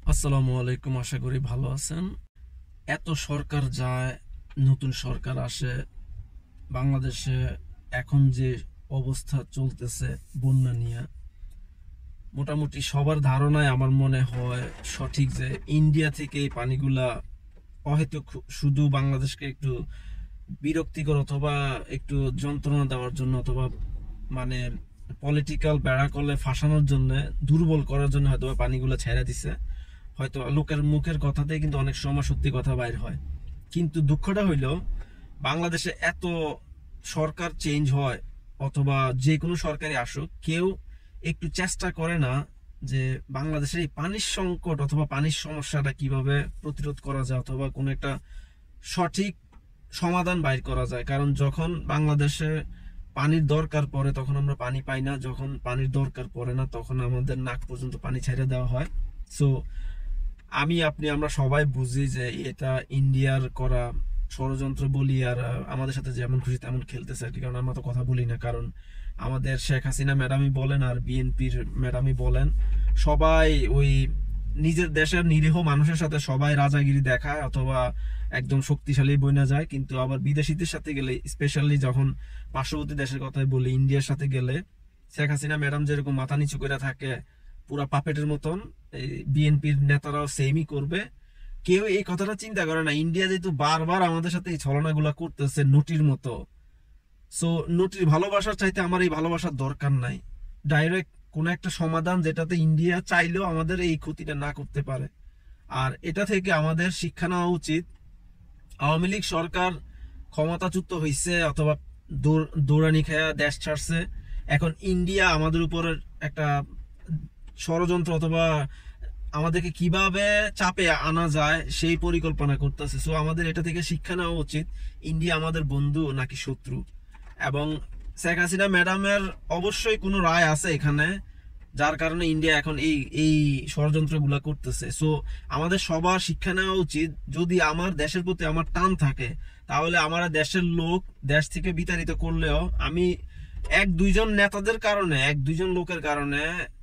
আসসালামু আলাইকুম, আশা করি ভালো আছেন। এত সরকার যায়, নতুন সরকার আসে, বাংলাদেশে এখন যে অবস্থা চলতেছে বন্যা নিয়ে, মোটামুটি সবার ধারণায় আমার মনে হয় সঠিক যে ইন্ডিয়া থেকে এই পানিগুলা হয়তো শুধু বাংলাদেশকে একটু বিরক্তিকর অথবা একটু যন্ত্রণা দেওয়ার জন্য অথবা মানে পলিটিক্যাল বেড়াকলে ফাঁসানোর জন্য, দুর্বল করার জন্য হয়তো পানিগুলো ছেড়ে দিছে। হয়তো লোকের মুখের কথাতে কিন্তু অনেক সময় সত্যি কথা বাইর হয়। কিন্তু দুঃখটা হইল, বাংলাদেশে এত সরকার চেঞ্জ হয় অথবা যে কোনো সরকারি আসুক, কেউ একটু চেষ্টা করে না যে বাংলাদেশের এই পানির সংকট অথবা পানির সমস্যাটা কিভাবে প্রতিরোধ করা যায় অথবা কোনো একটা সঠিক সমাধান বাইর করা যায়। কারণ যখন বাংলাদেশে পানির দরকার পড়ে তখন আমরা পানি পাই না, যখন পানির দরকার পড়ে না তখন আমাদের নাক পর্যন্ত পানি ছেড়ে দেওয়া হয়। সো আমরা সবাই বুঝি যে এটা ইন্ডিয়ার করা ষড়যন্ত্র বলি, আর আমাদের সাথে যেমন খুশি তেমন খেলতেছে আর কি। কারণ আমরা তো কথা বলি না, কারণ আমাদের শেখ হাসিনা ম্যাডামই বলেন আর বিএনপির ম্যাডামই বলেন, সবাই ওই নিজের দেশের নিরীহ মানুষের সাথে সবাই রাজাগিরি দেখায় অথবা একদম শক্তিশালী বইনা যায়, কিন্তু আবার বিদেশিদের সাথে গেলে, স্পেশালি যখন পার্শ্ববর্তী দেশের কথাই বলি, ইন্ডিয়ার সাথে গেলে শেখ হাসিনা ম্যাডাম যেরকম মাথা নিচু করে থাকে পুরা পাপেটের মতন, বিএনপির নেতারাও সেমই করবে। কেউ এই কথাটা চিন্তা করে না ইন্ডিয়া যেহেতু বারবার আমাদের সাথে এই ছলনাগুলা করতেছে নটির মতো। সো নটির ভালোবাসার চাইতে আমার এই ভালোবাসার দরকার নাই। ডাইরেক্ট কোন একটা সমাধান যেটাতে ইন্ডিয়া চাইলেও আমাদের এই ক্ষতিটা না করতে পারে। আর এটা থেকে আমাদের শিক্ষা নেওয়া উচিত। আওয়ামী লীগ সরকার ক্ষমতাচ্যুত হয়েছে অথবা দৌড়ানি খেয়া দেশ ছাড়ছে, এখন ইন্ডিয়া আমাদের উপর একটা ষড়যন্ত্র অথবা আমাদেরকে কিভাবে চাপে আনা যায় সেই পরিকল্পনা করতেছে। সো আমাদের এটা থেকে শিক্ষা নেওয়া উচিত, ইন্ডিয়া আমাদের বন্ধু নাকি শত্রু। এবং শেখ হাসিনা ম্যাডামের অবশ্যই কোনো রায় আছে এখানে, যার কারণে ইন্ডিয়া এখন এই এই ষড়যন্ত্রগুলা করতেছে। সো আমাদের সবার শিক্ষা নেওয়া উচিত, যদি আমার দেশের প্রতি আমার টান থাকে তাহলে আমার দেশের লোক দেশ থেকে বিতাড়িত করলেও আমি এক দুইজন নেতাদের কারণে, এক দুইজন লোকের কারণে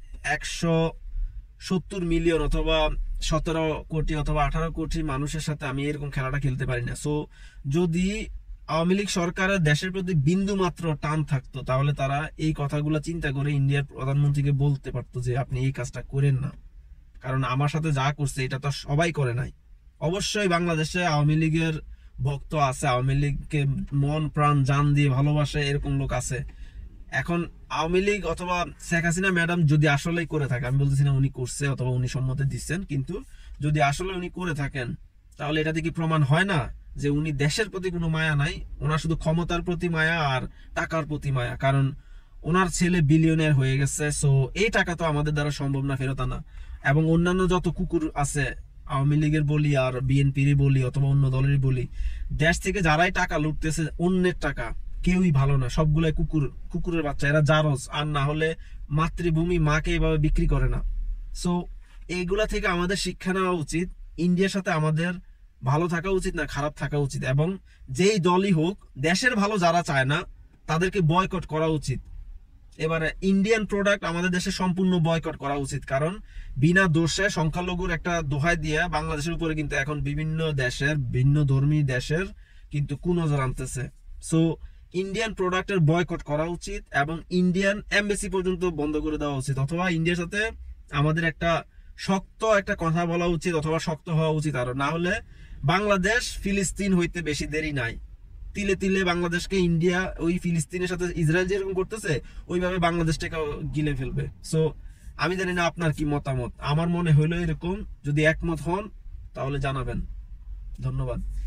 170 মিলিয়ন অথবা 17 কোটি অথবা 18 কোটি মানুষের সাথে আমি এরকম খেলাটা খেলতে পারি না। সো যদি আওয়ামী লীগ সরকারের দেশের প্রতি বিন্দু মাত্র টান থাকতো তাহলে তারা এই কথাগুলো চিন্তা করে ইন্ডিয়ার প্রধানমন্ত্রীকে বলতে পারতো যে আপনি এই কাজটা করেন না, কারণ আমার সাথে যা করছে এটা তো সবাই করে নাই। অবশ্যই বাংলাদেশে আওয়ামী লীগের ভক্ত আছে, আওয়ামী লীগকে মন প্রাণ জান দিয়ে ভালোবাসে এরকম লোক আছে। এখন আওয়ামী লীগ অথবা শেখ হাসিনা ম্যাডাম যদি আসলেই করে থাকে, আমি বলতেছি না উনি করছে অথবা উনি সম্মতি দিচ্ছেন, কিন্তু যদি আসলে উনি করে থাকেন তাহলে এটা থেকে প্রমাণ হয় না যে উনি দেশের প্রতি কোনো মায়া নাই, ওনার শুধু ক্ষমতার প্রতি মায়া আর টাকার প্রতি মায়া। কারণ ওনার ছেলে বিলিয়নের হয়ে গেছে, সো এই টাকা তো আমাদের দ্বারা সম্ভব না ফেরত আনা। এবং অন্যান্য যত কুকুর আছে, আওয়ামী লীগের বলি আর বিএনপির বলি অথবা অন্য দলেরই বলি, দেশ থেকে যারাই টাকা লুটতেছে অন্যের টাকা, কেউই ভালো না, সবগুলাই কুকুর, কুকুরের বাচ্চা, এরা জারজ। আর না হলে মাতৃভূমি মাকে এইভাবে বিক্রি করে না। সো এইগুলা থেকে আমাদের শিক্ষা নেওয়া উচিত, ইন্ডিয়ার সাথে আমাদের ভালো থাকা উচিত না খারাপ থাকা উচিত, এবং যেই দলই হোক দেশের ভালো যারা চায় না তাদেরকে বয়কট করা উচিত। এবারে ইন্ডিয়ান প্রোডাক্ট আমাদের দেশে সম্পূর্ণ বয়কট করা উচিত, কারণ বিনা দোষে সংখ্যালঘুর একটা দোহাই দিয়ে বাংলাদেশের উপরে কিন্তু এখন বিভিন্ন দেশের, ভিন্ন ধর্মী দেশের কিন্তু কুনজর আনতেছে। সো ইন্ডিয়ান প্রোডাক্টের বয়কট করা উচিত এবং ইন্ডিয়ান এমবেসি পর্যন্ত বন্ধ করে দেওয়া উচিত, অথবা ইন্ডিয়ার সাথে আমাদের একটা শক্ত একটা কথা বলা উচিত অথবা শক্ত হওয়া উচিত। আর না হলে বাংলাদেশ ফিলিস্তিন হইতে বেশি দেরি নাই। তিলে তিলে বাংলাদেশকে ইন্ডিয়া ওই ফিলিস্তিনের সাথে ইসরায়েল যেরকম করতেছে ওইভাবে বাংলাদেশটাকে গিলে ফেলবে। সো আমি জানি না আপনার কি মতামত, আমার মনে হইলো এরকম। যদি একমত হন তাহলে জানাবেন। ধন্যবাদ।